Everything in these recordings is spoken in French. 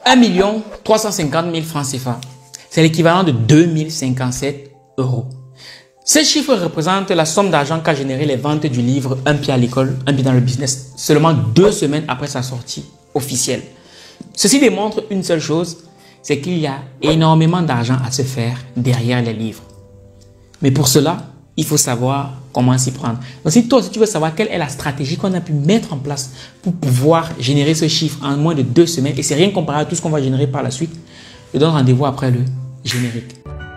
1 350 000 francs CFA. C'est l'équivalent de 2057 euros. Ce chiffre représente la somme d'argent qu'a généré les ventes du livre Un pied à l'école, un pied dans le business, seulement 2 semaines après sa sortie officielle. Ceci démontre une seule chose, c'est qu'il y a énormément d'argent à se faire derrière les livres. Mais pour cela, il faut savoir comment s'y prendre. Donc si toi aussi tu veux savoir quelle est la stratégie qu'on a pu mettre en place pour pouvoir générer ce chiffre en moins de 2 semaines, et c'est rien comparé à tout ce qu'on va générer par la suite, je donne rendez-vous après le générique.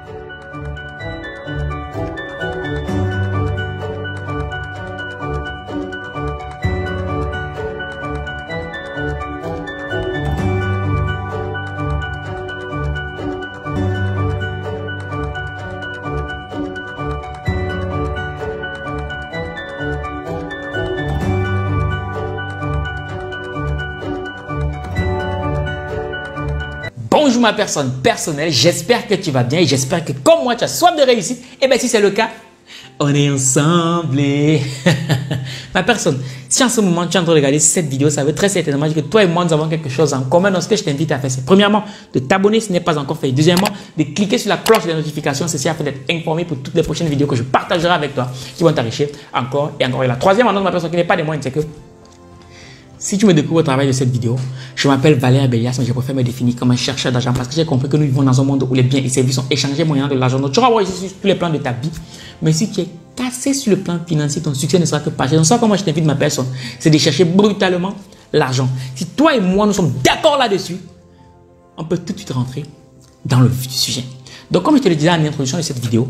Bonjour ma personne personnelle, j'espère que tu vas bien et j'espère que comme moi tu as soif de réussite. Et bien si c'est le cas, on est ensemble. Ma personne, si en ce moment tu es en train de regarder cette vidéo, ça veut très certainement dire que toi et moi nous avons quelque chose en commun. Donc ce que je t'invite à faire, c'est premièrement de t'abonner si ce n'est pas encore fait. Deuxièmement, de cliquer sur la cloche des notifications, ceci afin d'être informé pour toutes les prochaines vidéos que je partagerai avec toi qui vont t'enrichir encore et encore. Et la troisième annonce, ma personne, qui n'est pas des moindres, c'est que si tu me découvres au travail de cette vidéo, je m'appelle Valère Bélias, mais je préfère me définir comme un chercheur d'argent parce que j'ai compris que nous vivons dans un monde où les biens et services sont échangés moyennant de l'argent. Donc tu vas voir ici sur tous les plans de ta vie. Mais si tu es cassé sur le plan financier, ton succès ne sera que partiel. Donc ça, comment je t'invite ma personne, c'est de chercher brutalement l'argent. Si toi et moi, nous sommes d'accord là-dessus, on peut tout de suite rentrer dans le vif du sujet. Donc comme je te le disais en introduction de cette vidéo,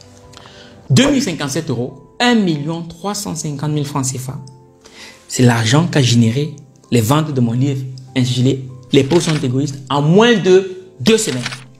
2057 euros, 1 350 000 francs CFA. C'est l'argent qu'a généré les ventes de mon livre intitulé Les pauvres sont égoïstes en moins de 2 semaines.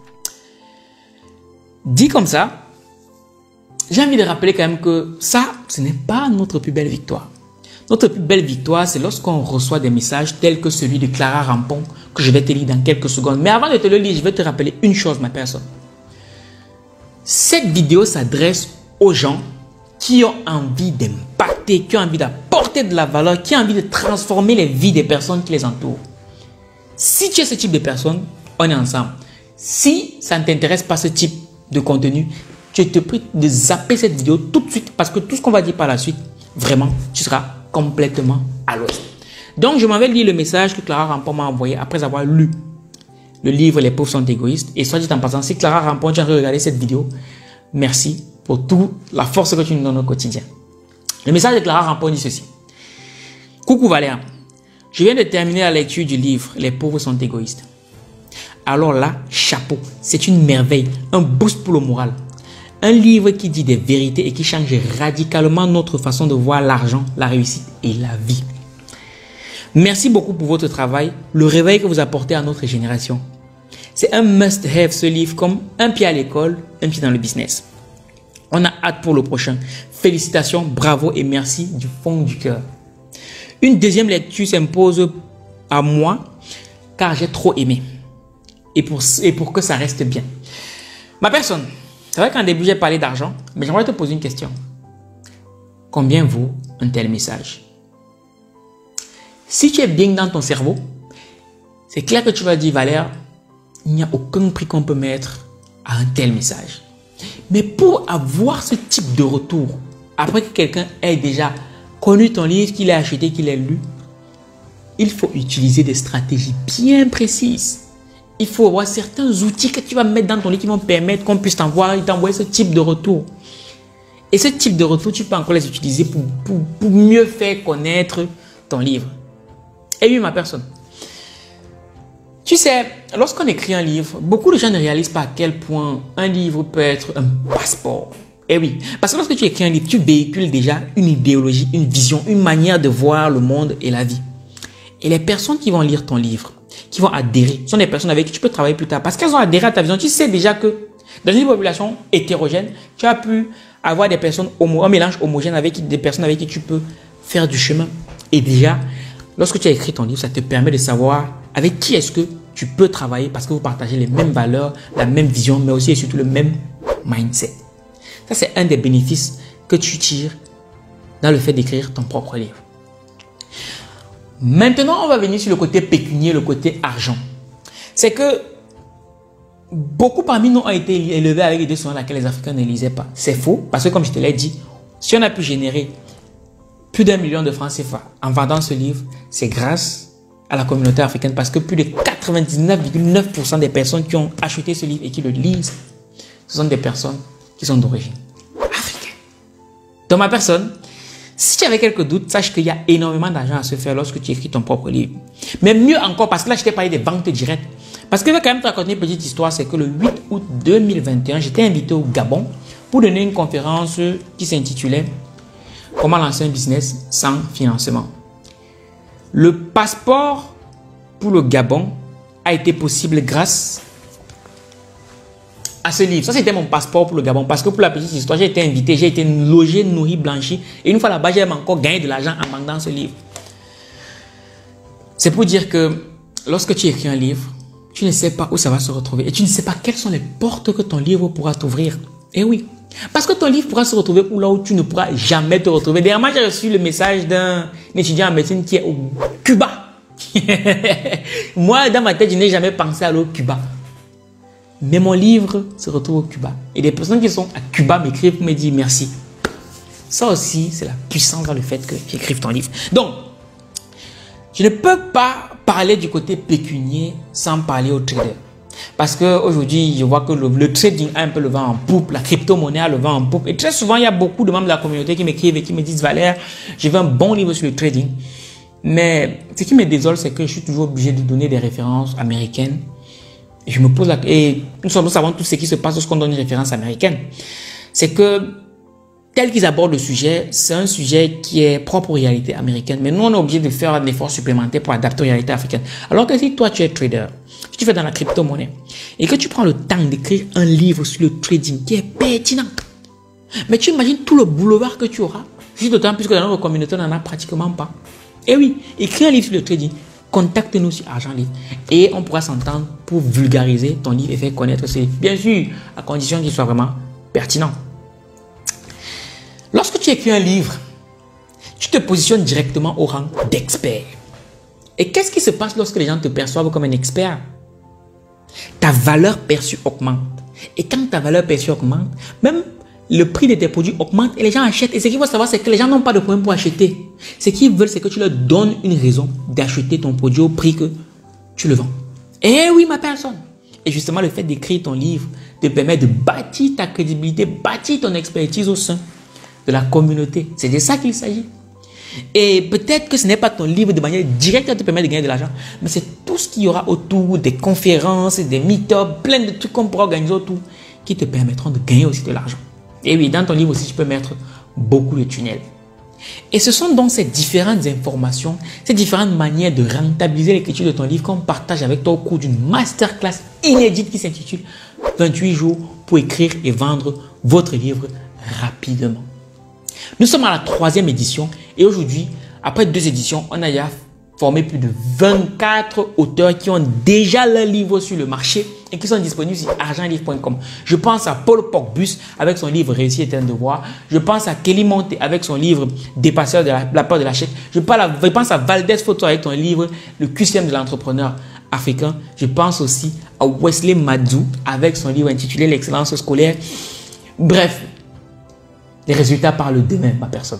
Dit comme ça, j'ai envie de rappeler quand même que ça, ce n'est pas notre plus belle victoire. Notre plus belle victoire, c'est lorsqu'on reçoit des messages tels que celui de Clara Rampon que je vais te lire dans quelques secondes. Mais avant de te le lire, je vais te rappeler une chose, ma personne. Cette vidéo s'adresse aux gens qui ont envie d'impacter, qui ont envie d'apporter de la valeur, qui ont envie de transformer les vies des personnes qui les entourent. Si tu es ce type de personne, on est ensemble. Si ça ne t'intéresse pas ce type de contenu, je te prie de zapper cette vidéo tout de suite parce que tout ce qu'on va dire par la suite, vraiment, tu seras complètement à l'ouest. Donc, je m'en vais lire le message que Clara Rampon m'a envoyé après avoir lu le livre Les pauvres sont égoïstes. Et soit dit en passant, si Clara Rampon, tu as regardé cette vidéo, merci pour toute la force que tu nous donnes au quotidien. Le message de Clara Rampon dit ceci. Coucou Valère, je viens de terminer la lecture du livre Les pauvres sont égoïstes. Alors là, chapeau, c'est une merveille, un boost pour le moral. Un livre qui dit des vérités et qui change radicalement notre façon de voir l'argent, la réussite et la vie. Merci beaucoup pour votre travail, le réveil que vous apportez à notre génération. C'est un must-have ce livre comme un pied à l'école, un pied dans le business. On a hâte pour le prochain. Félicitations, bravo et merci du fond du cœur. Une deuxième lecture s'impose à moi car j'ai trop aimé. Et pour que ça reste bien. Ma personne, c'est vrai qu'en début j'ai parlé d'argent, mais j'aimerais te poser une question. Combien vaut un tel message? Si tu es bien dans ton cerveau, c'est clair que tu vas dire Valère, il n'y a aucun prix qu'on peut mettre à un tel message. Mais pour avoir ce type de retour, après que quelqu'un ait déjà connu ton livre, qu'il ait acheté, qu'il ait lu, il faut utiliser des stratégies bien précises. Il faut avoir certains outils que tu vas mettre dans ton livre qui vont permettre qu'on puisse t'envoyer ce type de retour. Et ce type de retour, tu peux encore les utiliser pour mieux faire connaître ton livre. Et oui, ma personne. Tu sais, lorsqu'on écrit un livre, beaucoup de gens ne réalisent pas à quel point un livre peut être un passeport. Et oui, parce que lorsque tu écris un livre, tu véhicules déjà une idéologie, une vision, une manière de voir le monde et la vie. Et les personnes qui vont lire ton livre, qui vont adhérer, sont des personnes avec qui tu peux travailler plus tard. Parce qu'elles ont adhéré à ta vision. Tu sais déjà que dans une population hétérogène, tu as pu avoir des personnes, un mélange homogène avec des personnes avec qui tu peux faire du chemin. Et déjà, lorsque tu as écrit ton livre, ça te permet de savoir avec qui est-ce que tu peux travailler parce que vous partagez les mêmes valeurs, la même vision, mais aussi et surtout le même mindset. Ça, c'est un des bénéfices que tu tires dans le fait d'écrire ton propre livre. Maintenant, on va venir sur le côté pécunier, le côté argent. c'est que beaucoup parmi nous ont été élevés avec l'idée selon laquelle les Africains ne lisaient pas. C'est faux, parce que comme je te l'ai dit, si on a pu générer plus d'1 million de francs CFA en vendant ce livre, c'est grâce à la communauté africaine, parce que plus de 99,9% des personnes qui ont acheté ce livre et qui le lisent, ce sont des personnes qui sont d'origine africaine. Dans ma personne, si tu avais quelques doutes, sache qu'il y a énormément d'argent à se faire lorsque tu écris ton propre livre. Mais mieux encore, parce que là, je t'ai parlé des ventes directes. Parce que je vais quand même te raconter une petite histoire, c'est que le 8 août 2021, j'étais invité au Gabon pour donner une conférence qui s'intitulait « Comment lancer un business sans financement ». Le passeport pour le Gabon a été possible grâce à ce livre. Ça, c'était mon passeport pour le Gabon. Parce que pour la petite histoire, j'ai été invité, j'ai été logé, nourri, blanchi. Et une fois là-bas, j'ai encore gagné de l'argent en vendant ce livre. C'est pour dire que lorsque tu écris un livre, tu ne sais pas où ça va se retrouver. Et tu ne sais pas quelles sont les portes que ton livre pourra t'ouvrir. Et oui. Parce que ton livre pourra se retrouver là où tu ne pourras jamais te retrouver. Dernièrement, j'ai reçu le message d'un étudiant en médecine qui est au Cuba. Moi, dans ma tête, je n'ai jamais pensé aller au Cuba. Mais mon livre se retrouve au Cuba. Et des personnes qui sont à Cuba m'écrivent pour me dire merci. Ça aussi, c'est la puissance dans le fait que tu écrives ton livre. Donc, je ne peux pas parler du côté pécunier sans parler au trader. Parce qu'aujourd'hui, je vois que le trading a un peu le vent en poupe, la crypto-monnaie a le vent en poupe. Et très souvent, il y a beaucoup de membres de la communauté qui m'écrivent et qui me disent « Valère, je veux un bon livre sur le trading. » Mais ce qui me désole, c'est que je suis toujours obligé de donner des références américaines. Et je me pose la... Et nous savons tout ce qui se passe lorsqu'on donne une référence américaine. C'est que, tel qu'ils abordent le sujet, c'est un sujet qui est propre aux réalités américaines. Mais nous, on est obligé de faire un effort supplémentaire pour adapter aux réalités africaines. Alors que si toi, tu es trader, si tu fais dans la crypto-monnaie, et que tu prends le temps d'écrire un livre sur le trading qui est pertinent, mais tu imagines tout le boulevard que tu auras, si d'autant plus que dans notre communauté, on n'en a pratiquement pas. Et oui, écris un livre sur le trading, contacte-nous sur Argent Livre et on pourra s'entendre pour vulgariser ton livre et faire connaître ce livre. Bien sûr, à condition qu'il soit vraiment pertinent. Lorsque tu écris un livre, tu te positionnes directement au rang d'expert. Et qu'est-ce qui se passe lorsque les gens te perçoivent comme un expert? Ta valeur perçue augmente. Et quand ta valeur perçue augmente, même le prix de tes produits augmente et les gens achètent. Et ce qu'il faut savoir, c'est que les gens n'ont pas de problème pour acheter. Ce qu'ils veulent, c'est que tu leur donnes une raison d'acheter ton produit au prix que tu le vends. Eh oui, ma personne. Et justement, le fait d'écrire ton livre te permet de bâtir ta crédibilité, bâtir ton expertise au sein de la communauté. C'est de ça qu'il s'agit. Et peut-être que ce n'est pas ton livre de manière directe qui te permet de gagner de l'argent, mais c'est tout ce qu'il y aura autour, des conférences, des meet-ups, plein de trucs qu'on pourra organiser autour qui te permettront de gagner aussi de l'argent. Et oui, dans ton livre aussi, tu peux mettre beaucoup de tunnels. Et ce sont donc ces différentes informations, ces différentes manières de rentabiliser l'écriture de ton livre qu'on partage avec toi au cours d'une masterclass inédite qui s'intitule 28 jours pour écrire et vendre votre livre rapidement. Nous sommes à la 3e édition et aujourd'hui, après 2 éditions, on a déjà formé plus de 24 auteurs qui ont déjà leur livre sur le marché et qui sont disponibles sur argentlivre.com. Je pense à Paul Pogba avec son livre Réussir est un devoir. Je pense à Kelly Monte avec son livre Dépasseur de la peur de l'échec. Je pense à Valdez Photo avec son livre Le QCM de l'entrepreneur africain. Je pense aussi à Wesley Madzou avec son livre intitulé L'excellence scolaire. Bref, les résultats parlent d'eux-mêmes, ma personne.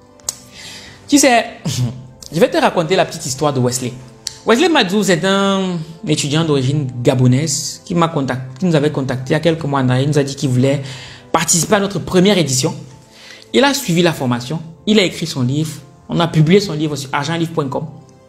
Tu sais, je vais te raconter la petite histoire de Wesley. Wesley Madzou, c'est un étudiant d'origine gabonaise qui nous avait contacté il y a quelques mois en arrière. Il nous a dit qu'il voulait participer à notre première édition. Il a suivi la formation. Il a écrit son livre. On a publié son livre sur argentlivre.com.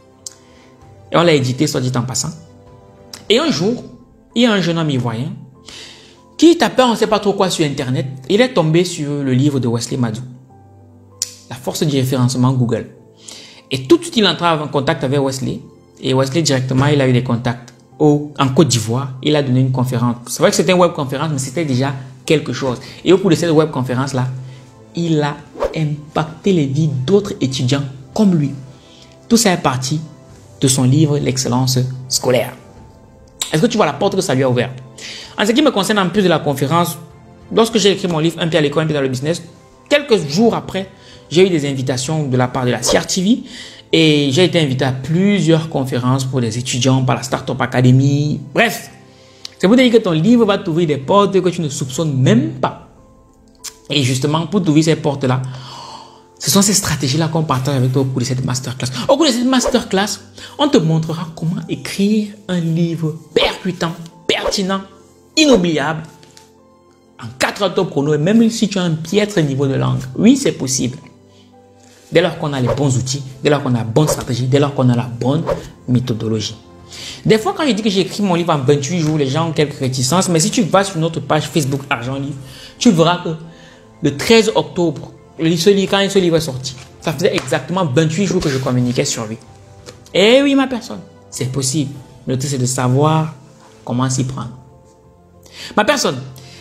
Et on l'a édité, soit dit en passant. Et un jour, il y a un jeune homme ivoirien qui tapait on ne sait pas trop quoi sur Internet. Il est tombé sur le livre de Wesley Madzou. La force du référencement Google. Et tout de suite, il entra en contact avec Wesley. Et Wesley, directement, il a eu des contacts en Côte d'Ivoire. Il a donné une conférence. C'est vrai que c'était une web conférence, mais c'était déjà quelque chose. Et au cours de cette web conférence-là, il a impacté les vies d'autres étudiants comme lui. Tout ça est parti de son livre L'excellence scolaire. Est-ce que tu vois la porte que ça lui a ouverte? En ce qui me concerne, en plus de la conférence, lorsque j'ai écrit mon livre Un pied à l'école, un pied dans le business, quelques jours après, j'ai eu des invitations de la part de la CRTV Et j'ai été invité à plusieurs conférences pour des étudiants par la Startup Academy. Bref, c'est pour te dire que ton livre va t'ouvrir des portes que tu ne soupçonnes même pas. Et justement, pour t'ouvrir ces portes-là, ce sont ces stratégies-là qu'on partage avec toi au cours de cette masterclass. Au cours de cette masterclass, on te montrera comment écrire un livre percutant, pertinent, inoubliable, en 4 heures top chrono, et même si tu as un piètre niveau de langue. Oui, c'est possible. Dès lors qu'on a les bons outils, dès lors qu'on a la bonne stratégie, dès lors qu'on a la bonne méthodologie. Des fois, quand je dis que j'ai écrit mon livre en 28 jours, les gens ont quelques réticences, mais si tu vas sur notre page Facebook Argent Livre, tu verras que le 13 octobre, quand ce livre est sorti, ça faisait exactement 28 jours que je communiquais sur lui. Eh oui, ma personne, c'est possible. Le tout, c'est de savoir comment s'y prendre. Ma personne,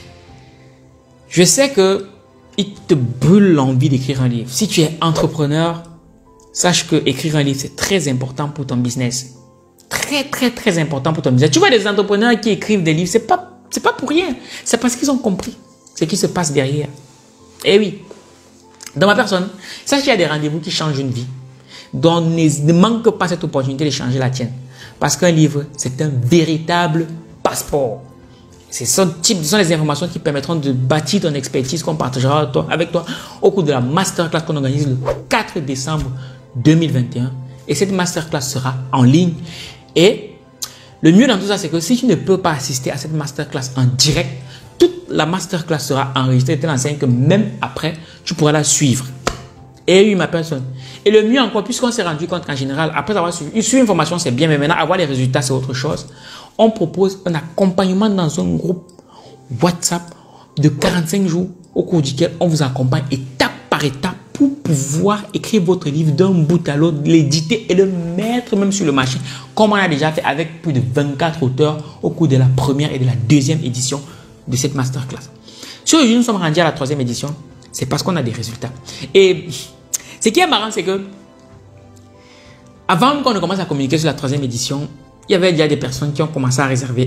je sais que il te brûle l'envie d'écrire un livre. Si tu es entrepreneur, sache que écrire un livre, c'est très important pour ton business. Très important pour ton business. Tu vois des entrepreneurs qui écrivent des livres, c'est pas pour rien. C'est parce qu'ils ont compris ce qui se passe derrière. Eh oui. Dans ma personne, sache qu'il y a des rendez-vous qui changent une vie. Donc, ne manque pas cette opportunité de changer la tienne. Parce qu'un livre, c'est un véritable passeport. Ce sont les informations qui permettront de bâtir ton expertise qu'on partagera avec toi au cours de la masterclass qu'on organise le 4 décembre 2021. Et cette masterclass sera en ligne. Et le mieux dans tout ça, c'est que si tu ne peux pas assister à cette masterclass en direct, toute la masterclass sera enregistrée de l'enseigne que même après, tu pourras la suivre. Et oui, ma personne. Et le mieux encore, puisqu'on s'est rendu compte qu'en général, après avoir suivi une formation, c'est bien, mais maintenant, avoir les résultats, c'est autre chose. On propose un accompagnement dans un groupe WhatsApp de 45 jours au cours duquel on vous accompagne étape par étape pour pouvoir écrire votre livre d'un bout à l'autre, l'éditer et le mettre même sur le marché, comme on a déjà fait avec plus de 24 auteurs au cours de la première et de la deuxième édition de cette masterclass. Si aujourd'hui nous sommes rendus à la 3e édition, c'est parce qu'on a des résultats. Et ce qui est marrant, c'est que avant qu'on ne commence à communiquer sur la 3e édition, il y avait déjà des personnes qui ont commencé à réserver.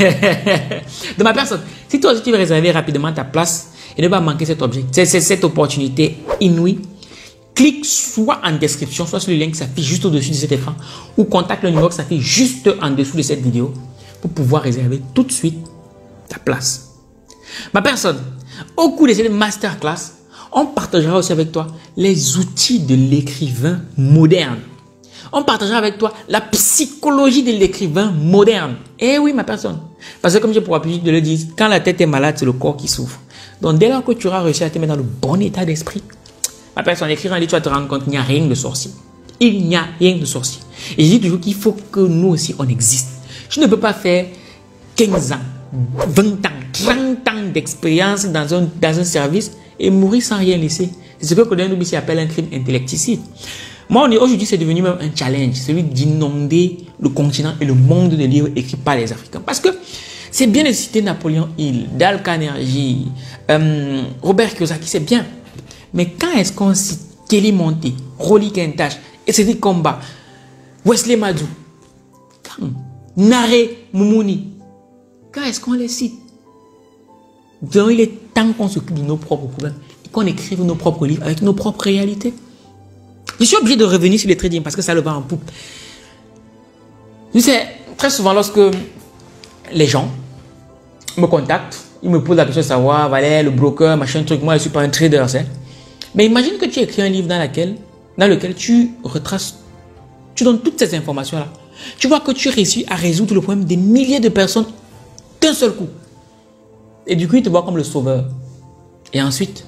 De ma personne, si toi aussi tu veux réserver rapidement ta place et ne pas manquer cette opportunité inouïe, clique soit en description, soit sur le lien qui s'affiche juste au-dessus de cet écran ou contacte le numéro qui s'affiche juste en dessous de cette vidéo pour pouvoir réserver tout de suite ta place. Ma personne, au cours de cette masterclass, on partagera aussi avec toi les outils de l'écrivain moderne. On partagera avec toi la psychologie de l'écrivain moderne. Eh oui, ma personne. Parce que comme j'ai pour habitude de le dire, quand la tête est malade, c'est le corps qui souffre. Donc, dès lors que tu auras réussi à te mettre dans le bon état d'esprit, ma personne, écrire un livre, tu vas te rendre compte qu'il n'y a rien de sorcier. Il n'y a rien de sorcier. Et je dis toujours qu'il faut que nous aussi, on existe. Je ne peux pas faire 15 ans, 20 ans, 30 ans d'expérience dans un service et mourir sans rien laisser. C'est ce que Claudien Nobissi appelle un crime intellecticide. Moi, aujourd'hui, c'est devenu même un challenge, celui d'inonder le continent et le monde de livres écrits par les Africains. Parce que c'est bien de citer Napoléon Hill, Dale Carnegie, Robert Kiyosaki, c'est bien. Mais quand est-ce qu'on cite Kelly Monté, Rolly Kentash, Cédric Comba, Wesley Madou, Naré Moumouni, quand est-ce qu'on les cite? Donc, il est temps qu'on s'occupe de nos propres problèmes et qu'on écrive nos propres livres avec nos propres réalités. Je suis obligé de revenir sur le trading parce que ça le va en poupe. Tu sais, très souvent, lorsque les gens me contactent, ils me posent la question de savoir, Valère, le broker, machin, truc, moi je ne suis pas un trader. Mais imagine que tu écris un livre dans lequel tu retraces, tu donnes toutes ces informations-là. Tu vois que tu réussis à résoudre le problème des milliers de personnes d'un seul coup. Et du coup, ils te voient comme le sauveur. Et ensuite,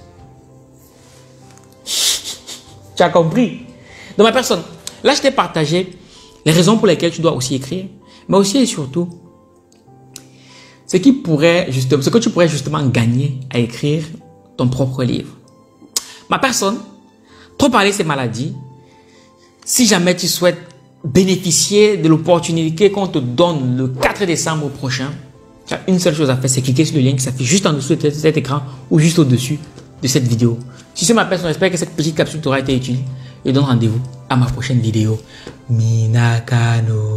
tu as compris. Donc, ma personne, là, je t'ai partagé les raisons pour lesquelles tu dois aussi écrire, mais aussi et surtout, ce que tu pourrais justement gagner à écrire ton propre livre. Ma personne, trop parler, c'est maladie. Si jamais tu souhaites bénéficier de l'opportunité qu'on te donne le 4 décembre prochain, tu as une seule chose à faire, c'est cliquer sur le lien qui s'affiche juste en dessous de cet écran ou juste au-dessus de cette vidéo. Si c'est ma personne, j'espère que cette petite capsule t'aura été utile. Et donne rendez-vous à ma prochaine vidéo. Minakano.